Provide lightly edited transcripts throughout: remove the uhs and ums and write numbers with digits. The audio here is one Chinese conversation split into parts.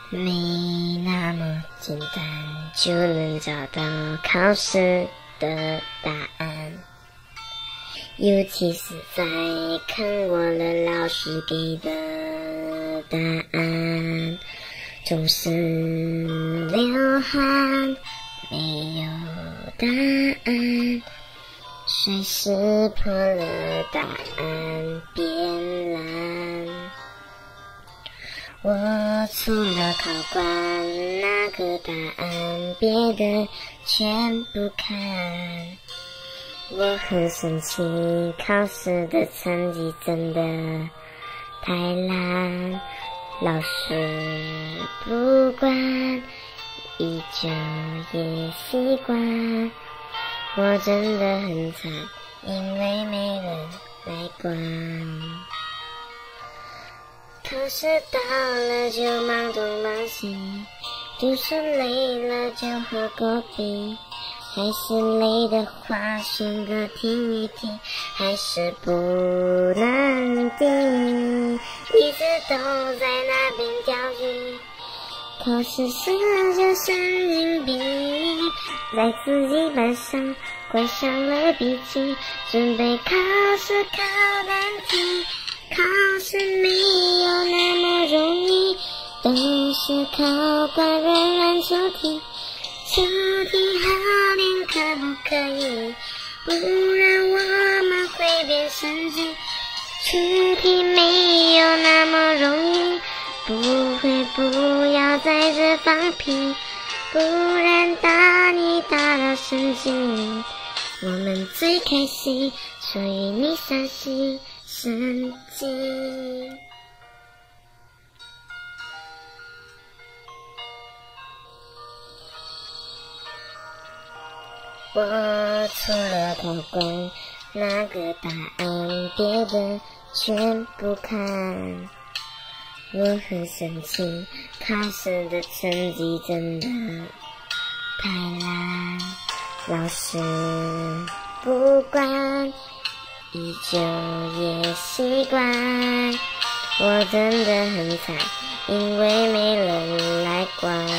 没那么简单就能找到考试的答案，尤其是在看过了老师给的答案，总是流汗，没有答案，随时破了答案变蓝。我除了考官那个答案，别的全不看。我很生气，考试的成绩真的太烂，老师不管，依旧也习惯。我真的很惨，因为没人来管。考试到了就忙东忙西，读书累了就喝果啤，还是累的话选歌听一听，还是不能定，一直都在那边钓鱼。考试时就神经病，在自己班上关上了笔记，准备考试考难题。考试没有那么容易，都是考官软软出题，出题好点可不可以？不然我们会变神经。出题没有那么容易，不要在这放屁，不然打你打到神经。我们最开心，所以你伤心神经。我除了考官那个答案，别的全不看。我很生气，考试的成绩真的太烂，老师不管，依旧也习惯。我真的很惨，因为没人来管。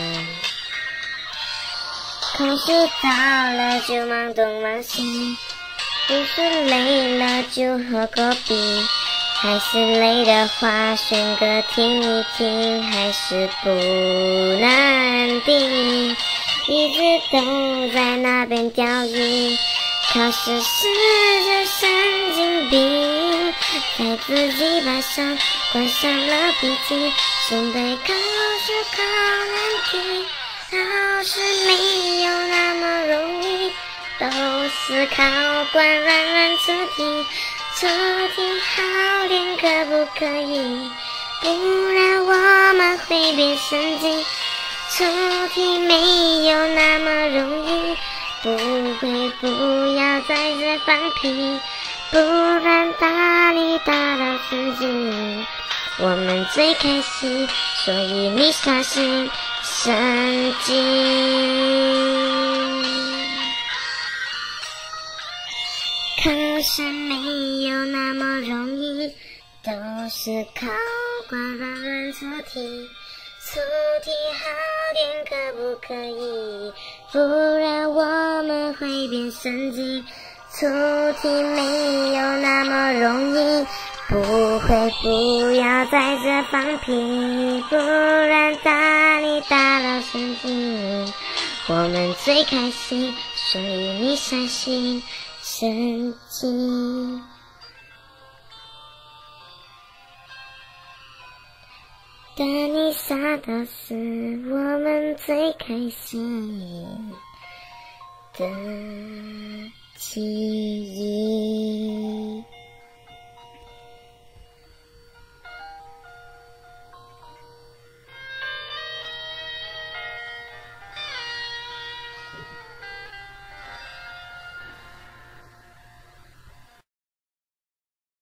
考试到了就忙东忙西，读书累了就喝果啤，还是累的话选歌听一听，还是不能定，一直都在那边钓鱼。考试时就神经病，在自己班上关上了笔记，准备考试考难题。考试没有那么容易，都是考官软软出题，出题好点可不可以？不然我们会变神经。出题没有那么容易，不要在这放屁，不然打你打到神经。我们最开心，所以你伤心神经。考试没有那么容易，都是考官软软出题，出题好点可不可以？不然我们会变神经。出题没有那么容易，不要在这放屁，不然打你打到神经。我们最开心，所以你伤心神经。当你傻到是我们最开心的记忆。